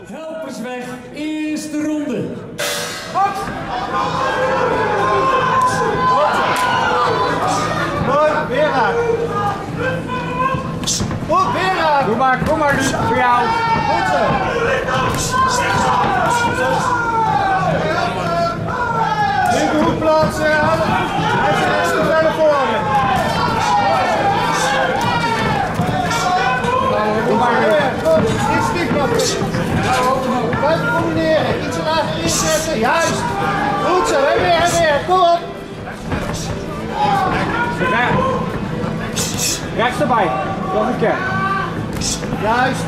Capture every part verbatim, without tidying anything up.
Helpersweg, eerste ronde. Wat? Mooi, weer raak. Goed, weer raak. Doe maar, kom maar, Luc, voor jou. Goed zo. Linkerhoek plaatsen. Hij is echt te ver naar voren. Doe maar, Luc. Goed, iets diep pakken. Buiten combineren, iets lager inzetten. Juist. Goed zo, en weer, en weer. Kom op. Rechts erbij. Nog een keer. Juist.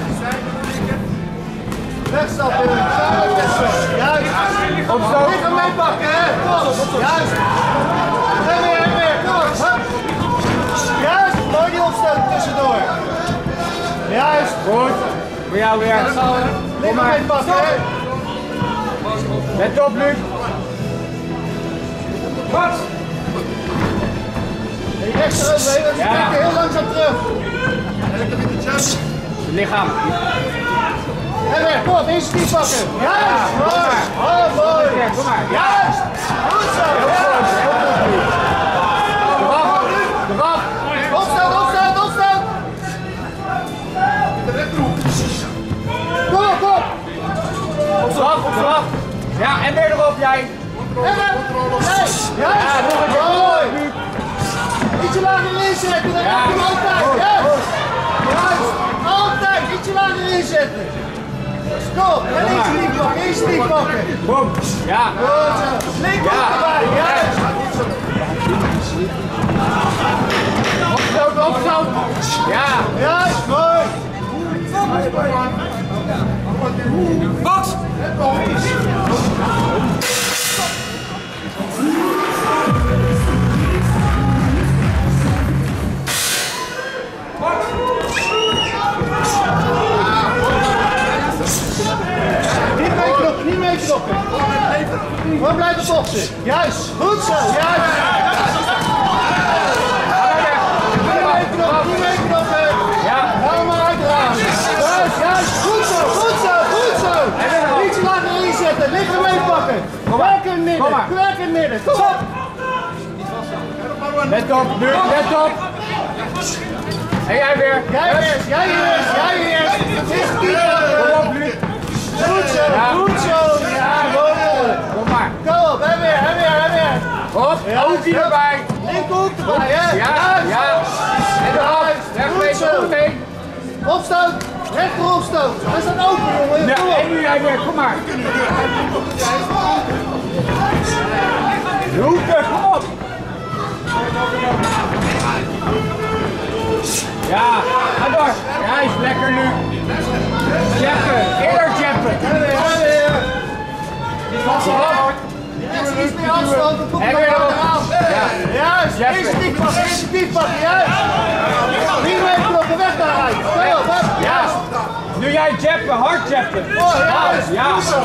Wegstappen, samen wegstappen. Juist. Opstoot. Niet hem meepakken, hè. Kom op. Juist. En weer, en weer. Kom op. Hup. Juist. Mooi die opstoot tussendoor. Juist. Goed. Voor jou weer. Niet hem meepakken, hè. Let op, Luc. Wat? En rechts eroverheen, want je kijkt heel langzaam terug. Lichaam. En weer, kom op, eerst die pakken. Juist. Mooi. Oh, mooi. Kom maar. Juist. Goed zo. Eraf. Eraf. Opstaan, opstaan, opstaan. Kom op, kom op. Eraf, eraf. Ja, en weer erop, jij. En weer. Nee. Juist. Ja, nog een keer. Mooi. Ietsje lager inzetten, dan heb je hem altijd. Juist. Juist. Altijd. Ietsje lager inzetten. Stop. En iets niet pakken, iets niet pakken. Boom. Ja. Goed zo. Linkerhoek erbij. Juist. Opstoot, opstoot. Ja. Juist. Mooi. Wat? Niet meeknoppen, niet meeknoppen. Gewoon blijven boksen. Juist. Goed zo. Juist. Niet meeknoppen, niet meeknoppen. Ja. Helemaal uiteraard. Juist, juist. Goed zo, goed zo, goed zo. Iets lager inzetten. Liggen meepakken. Werk in het midden. Werk in het midden. Kom op. Let op, Luc, let op. En jij weer. Jij eerst, jij eerst, jij eerst. Is die Kom op, Luc. Goed zo, goed zo. Ja, mooi. Kom maar. Kom op, en weer, en weer, en weer. Op, hoekje erbij. Linkerhoek erbij, hè? Ja, ja. En eraf. Rechts mee, mee. Opstoot, rechter opstoot. Hij staat open, jongen. Ja, Kom op. en nu jij weer, kom maar. Hoeken, kom op. Ja, ga door. Ja, is lekker nu. Jeppen, eerder jeppen. En weer, en weer. Iets meer afstand, dan komt En hij weer erop. erop. Ja, juist. Eerst die pakken, eerst die pakken, juist. Niet meekloppen, weg daaruit. Kom op, hup. Ja, nu jij jeppen, hard jeppen. Oh, juist. Ja, Goed zo.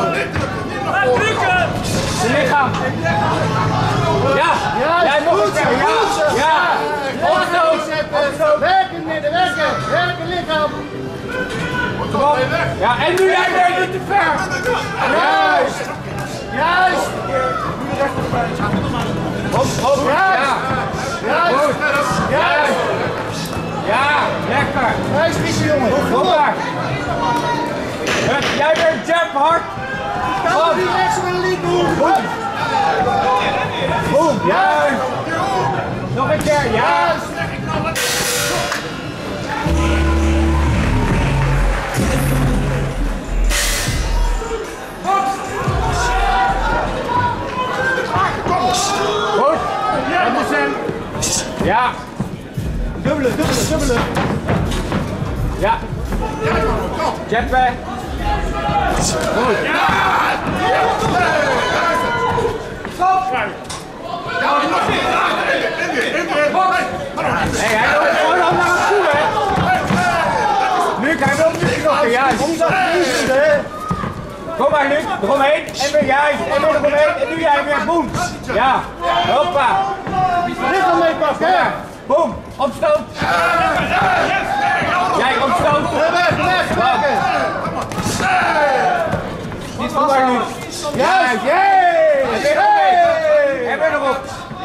de lichaam. Ja, Juist, jij nog goed een zo, keer. goed zo. Ja, ja. Opstoot. Opstoot. Werk in het midden, werken. Werk in lichaam. Kom op. Ja, en nu jij weer niet te ver. Juist. Juist. Hop, hop. Ja. Juist. Goed. Juist. Ja, lekker. Hij is vies, jongen. Kom maar. Hup, jij weer jump hard. Kan die rechts met een linkerhoek. Boom. Juist. Nog een keer. Juist. Goed. Andersen. Ja. Dubbele, dubbele, dubbele. Ja. Jeppen. Goed. Hé, hij wil gewoon al naar hem toe, hè? Luc, hij wil nu nog, juist. Kom maar, Luc, eromheen. En weer juist. En weer eromheen. En nu jij weer, boem. Ja, hoppa. Lichaam meepakken, hè? Boem, opstoot. Jij opstoot. Weg, weg, weg.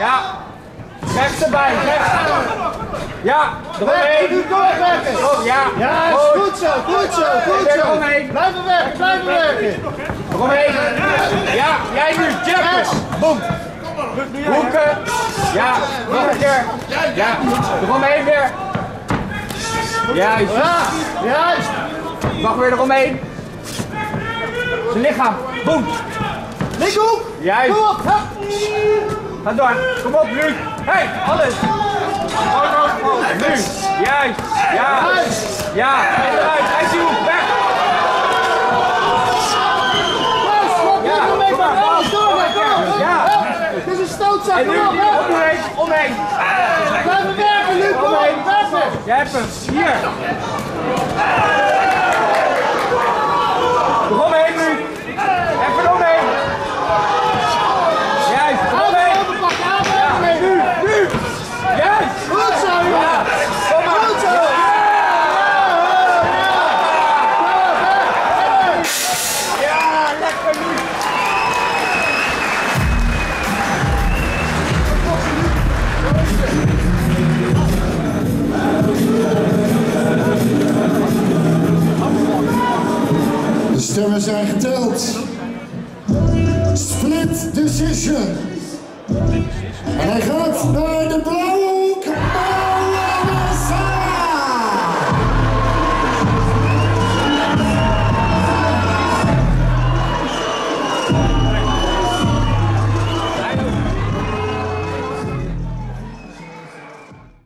Ja. Rechts erbij, rechts. Ja, eromheen. Nu doorwerken. Oh, ja. Ja, goed zo, goed zo, goed zo. Eromheen. Blijven werken, blijven werken. Eromheen. Ja, jij nu, jacken. Boom. Hoeken. Ja, nog een keer. Ja, eromheen weer. Juist. Ja, juist. Mag weer eromheen. Zijn lichaam. Boom. Linkerhoek. Juist. Kom op. Hup. Ga door. Kom op, nu. Hey, alles. Nu. Juist. Ja. Ja. En eruit. Hij is die hoek. Weg. Ja, kom mee van alles door. Door. Ja. Het is een stootzak. En nu Kom op. omheen. Omheen. Blijven werken, nu. Kom op. Werken. Jij hebt hem. Hier. Eromheen nu. Even eromheen. Juist. Eromheen. Ja. Nu. Nu. Juist. Goed zo, Ja. Kom maar. Goed zo. Ja, lekker nu. De stemmen zijn geteld. Split decision. En hij gaat naar de blauw.